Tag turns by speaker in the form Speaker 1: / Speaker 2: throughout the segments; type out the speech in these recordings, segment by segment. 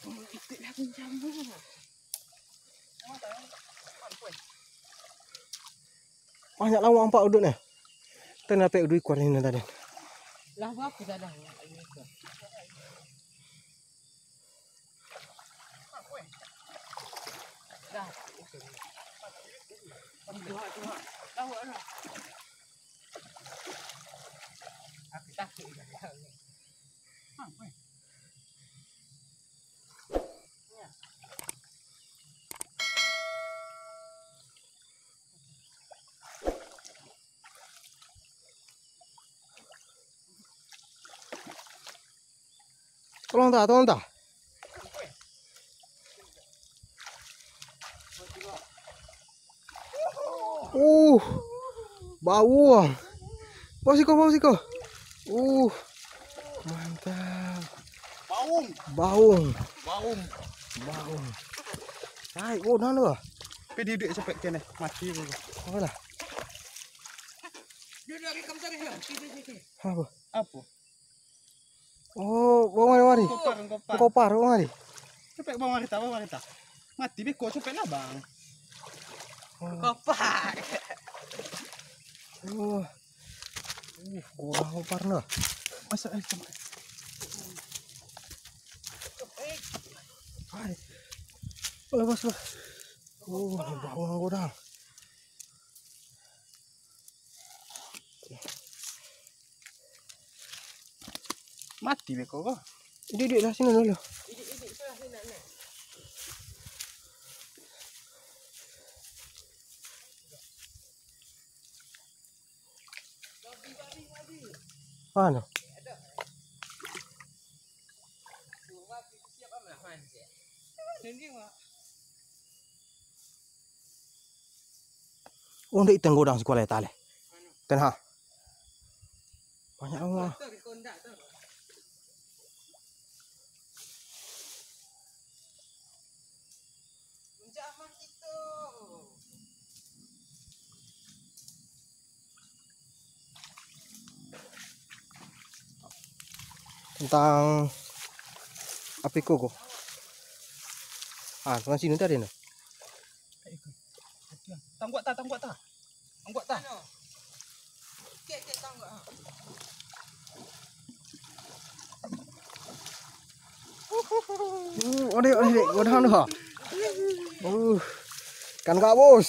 Speaker 1: Itik lah kencang tu.
Speaker 2: Banyak lawak empat udut ni. Kita nak pek udut kuat ni tadi.
Speaker 1: Lah berapa dah dah? Dah. Lawak dah. Aku takut dah.
Speaker 2: Tolong tak? Bau. Bawa siko. Mantap. Baung. Hai, dah lu.
Speaker 3: Pergi duduk sampai kene mati dulu.
Speaker 2: Apalah.
Speaker 1: Dia dah rekam tadi dah.
Speaker 2: Apa? Oh, bawa mari. Kopar mari.
Speaker 3: Sampai bawa kita. Mati beko sampai lah bang.
Speaker 1: Kopar.
Speaker 2: Gua kopar lah.
Speaker 3: Masa itu.
Speaker 2: Hai. Lepas lah. Bawang godang.
Speaker 3: Mati beko kok.
Speaker 2: Duduk dah sini dulu.
Speaker 1: Idik salah sini nak. Babi.
Speaker 2: Mana?
Speaker 1: Siap apa lah Sendiri mak.
Speaker 2: Untuk ikan godang sekolah tali. Tenha. Banyak orang.
Speaker 1: Tu kondak tu. Menjamah itu.
Speaker 2: Tentang api koko. Tengah sini tadi no.
Speaker 3: Tangguak tak.
Speaker 1: Kek tanggak.
Speaker 2: Odek, godang tu. Kan gabus.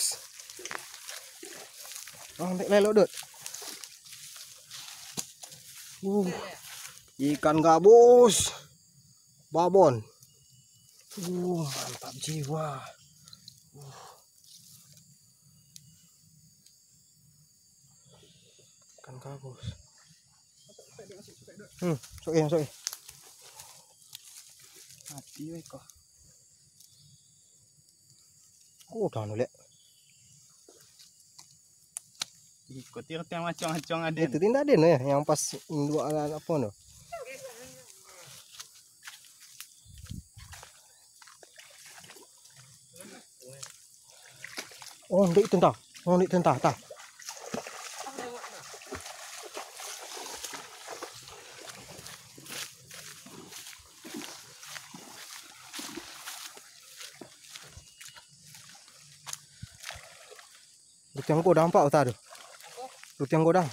Speaker 2: Dek lelok dut. Ikan gabus. Babon. Mantap jiwa. Ikan gabus. Masuk.
Speaker 3: Mati beko.
Speaker 2: Dah nolak.
Speaker 3: Ikut tiang macam-macam ada.
Speaker 2: Itu tindak ada ya yang pas dua apa tu. Ndik tentang. Tak. Rutiang godang nampak tak tu? Rutiang godang.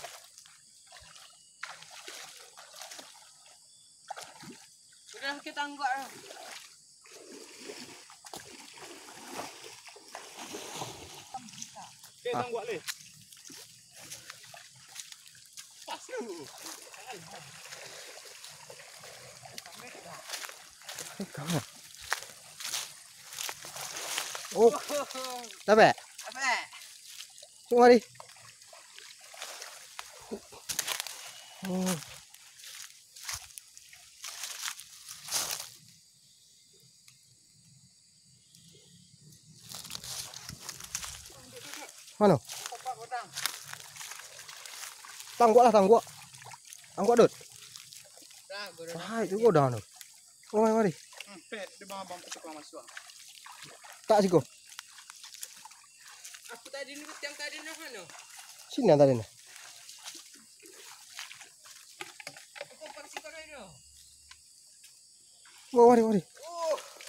Speaker 1: Sudah kita anggap dah.
Speaker 3: Tangguak le. Pas lu.
Speaker 2: Kamu. Dapat?
Speaker 1: Apa?
Speaker 2: Mari. Mana? Tangguak. Tangguak dut.
Speaker 1: Dah, godang.
Speaker 2: Itu godang tu. Mari.
Speaker 3: Pet di bawah bang tukang masuk.
Speaker 2: Tak siko.
Speaker 1: Aku tadi ni tiang tadi nak mana?
Speaker 2: Sini tadi ni.
Speaker 1: Aku kompar si kau dah.
Speaker 2: Mari.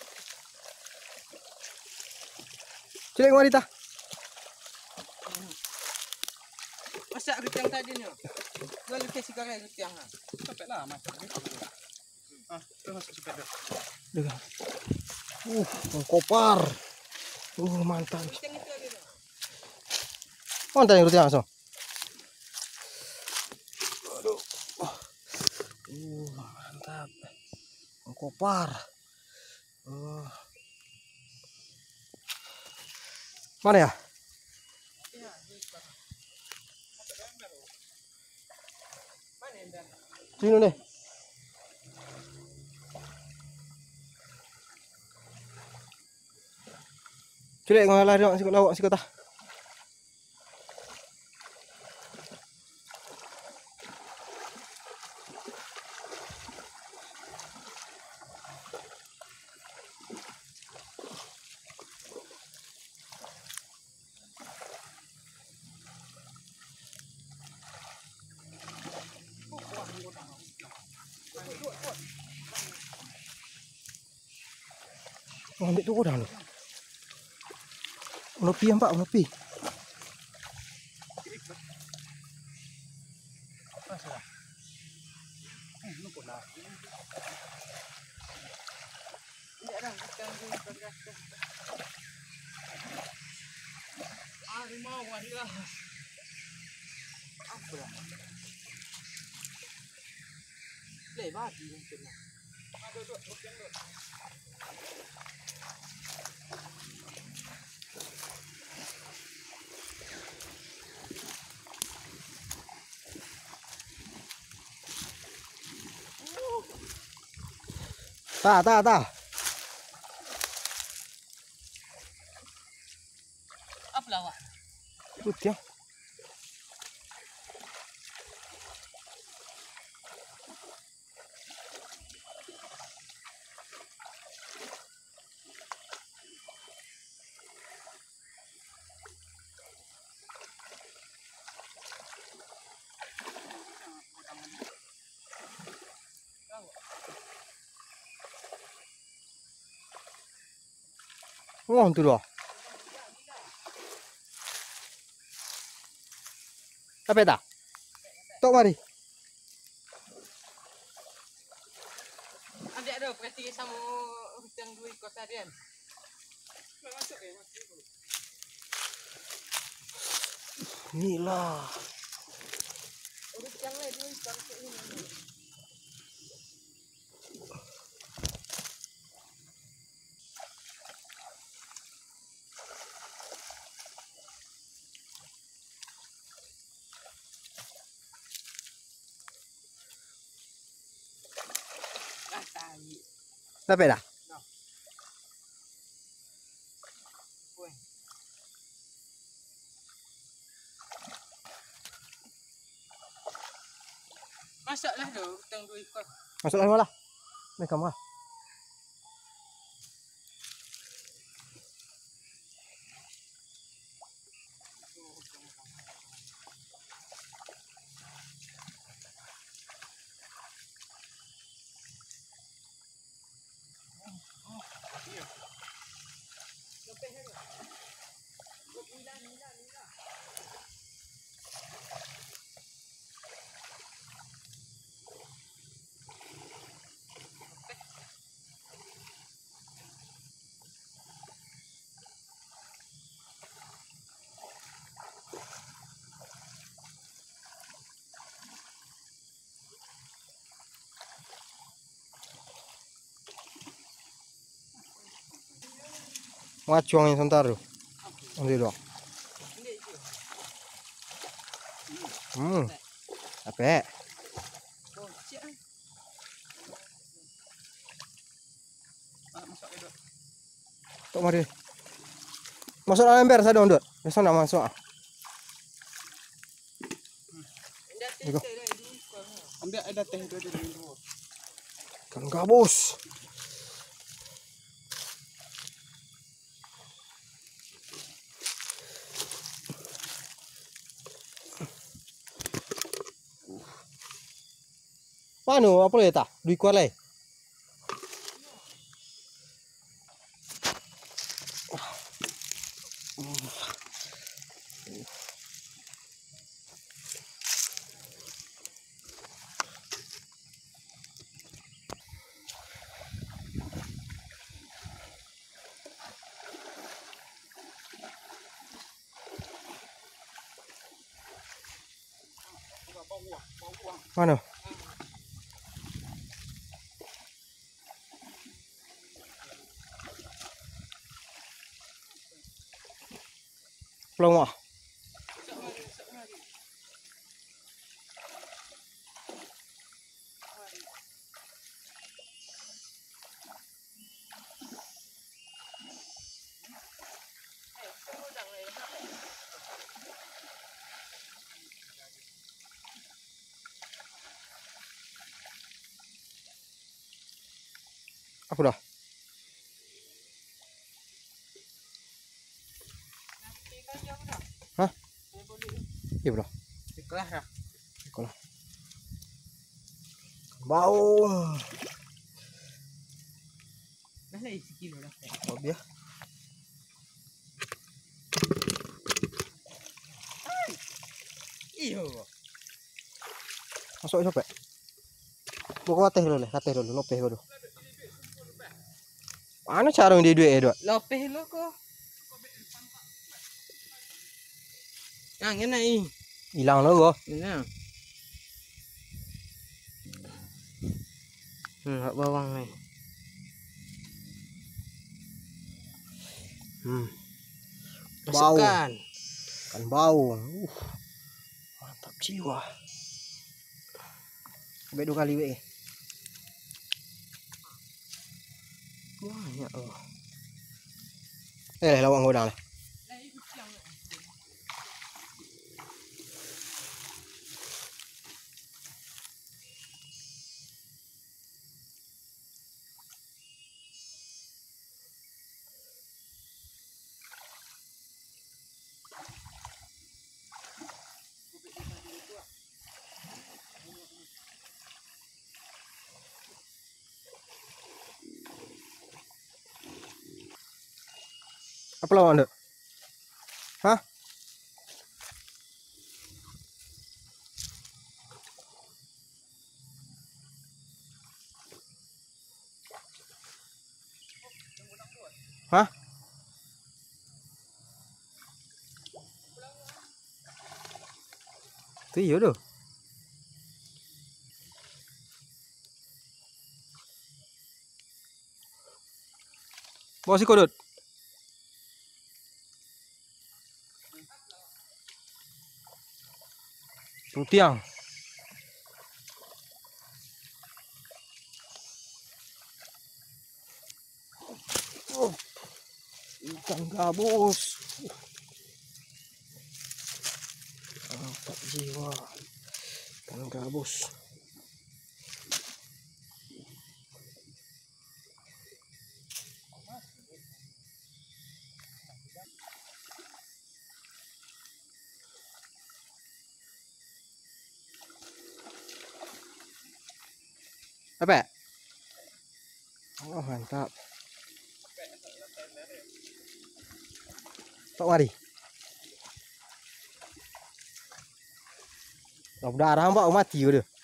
Speaker 2: Cilik mari ta.
Speaker 1: Masak getiang tadi ni. Gua lukis sekarang getiang ah.
Speaker 3: Cepet lah mas. Ah, terus cepet dah.
Speaker 2: Dengar. Kopar. Mantap.
Speaker 1: Getiang itu ada dah.
Speaker 2: Mantap yang rutin langsung. Aduh. Mantap. Kopar. Mana ya?
Speaker 1: Mana yang dah?
Speaker 2: Sini deh. Cilik ngalah dia sikit lawak sikit tah. Oh, ambil tu dah ni. Unopi nampak unopi.
Speaker 1: Tidak dah getiang tu bergerak. Harimau adalah. Apa lah? Lebar di mungkin.
Speaker 2: Tak.
Speaker 1: Apa lawak?
Speaker 2: Putih. Oh, tu dah. Apa dah? Tok mari.
Speaker 1: Ada ada perhati sama getiang dua ikut tadian.
Speaker 2: Ni lah.
Speaker 1: Getiang lain dua ikut ini.
Speaker 2: Dapat dah?
Speaker 1: Masaklah tu getiang dua ikut.
Speaker 2: Masuklah malah. Ni kamu lah. Macuang yang sebentar tu. Ambil dua. Apa? Tok mari. Masuk dalam ember saya dong, Dut. Besok nak masuk ah.
Speaker 3: Ambil ada teh itu aja dulu.
Speaker 2: Kan gabus. Panu apa le ta? Dui kuat le. Mana? Pulang mak. Apa dah? Hah? Iya bro.
Speaker 1: Ikhlas dah.
Speaker 2: Sekolah. Bau.
Speaker 1: Dah lah isi kilo dah.
Speaker 2: Oh biar.
Speaker 1: Iyo.
Speaker 2: Masuk siapa? Buka latih dulu, lopeh dulu. Mana cara dia duit dua?
Speaker 1: Lopeh lo ko. Yang ini.
Speaker 2: Hilang lo go.
Speaker 1: Ini. Bawang nih.
Speaker 2: Bau.
Speaker 1: Masukkan.
Speaker 2: Kan bau. Mantap jiwa. Sampai 2 kali weh. Wah, ya Allah. Lawang godang lah. Apa lawan anda? Hah? Hah? Itu iya doh. Bawa si kodot. Tiang. Ikan gabus. Mantap jiwa. Ikan gabus. Apa? Oh mantap. Tok mari. Udah arah mbak mati udah.